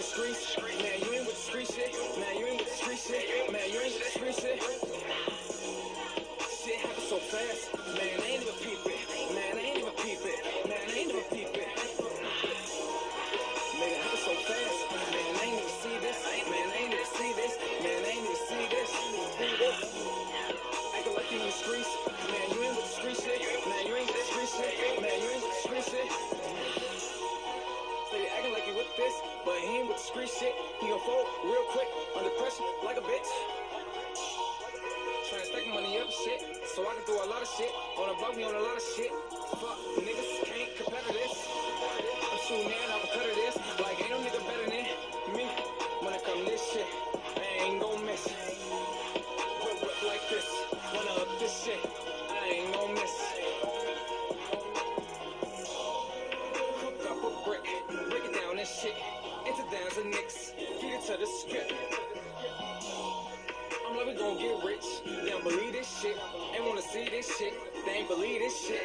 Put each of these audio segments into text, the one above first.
streets. Man, you ain't with the street shit. Man, you ain't with the street shit. Man, you ain't with the street shit. Shit happens so fast. Man, I ain't even peep it. Man, I ain't even peep it. Man, I ain't even peep it. Man, it happens so fast. Man, I ain't even see this. Man, I ain't even see this. Man, I ain't even see this. Acting like you in the streets. Man, you ain't with the street shit. Man, you ain't with the street shit. Man, you ain't with the street shit. So you acting like you with this, but he ain't with the street shit. He gon' fold real quick under pressure like a bitch. Trying to stack money up and shit, so I can do a lot of shit. On the block, we on a lot of shit. Fuck, niggas can't compare to this. I'm shooting in, I'm compare to this. Like, ain't no nigga better than me. When it come to this shit, I ain't gon' miss. Whip like this, wanna up this shit, I ain't gon' miss. Hook up a brick, break it down and shit. Into downs and nicks, feed it to the script. I'm like, we gon' get rich. They don't believe this shit. Ain't wanna see this shit. They ain't believe this shit.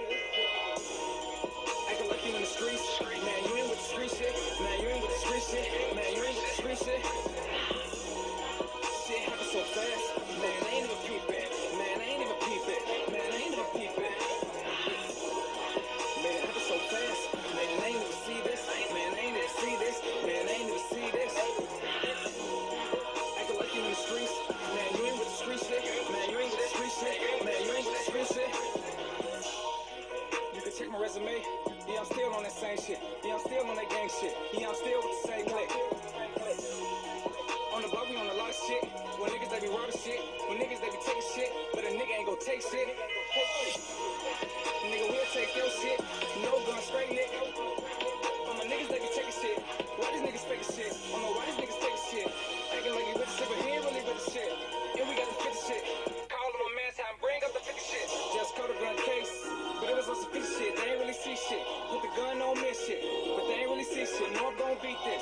Acting like you in the streets. Man, you ain't with the street shit. Man, you ain't with the street shit. Man, you ain't with the street shit. Shit happens so fast. Man, I ain't even peep it. Man, I ain't even peep it. Man, I ain't even peep it. Man, it happens so fast. Man, I ain't even see this. Man, I ain't even see this. Man, I ain't even see this. Acting like you in the streets. Man, you ain't with the street shit. Man, you ain't with the street shit. Man, you ain't with the street shit. You can check my resume. Yeah, I'm still on that same shit. Yeah, I'm still on that gang shit. Yeah, I'm still with the same clique. On the block, we on a lot of shit. When niggas, they be robbing shit. When niggas, they be taking shit. But a nigga ain't gon' take shit. Nigga, we'll take your shit. No gun, straight nigga. But my niggas, they be taking shit. Why these niggas faking shit? I don't know why these niggas taking shit. Acting like he with the shit, but he ain't really with the shit. And we got the 50 shit. Call him a man time, bring up the 50 shit. Just caught a gun case, but it was on some 50 shit. They ain't really see shit. Put the gun on me shit, but they ain't really see shit. No, I'm gon' beat this.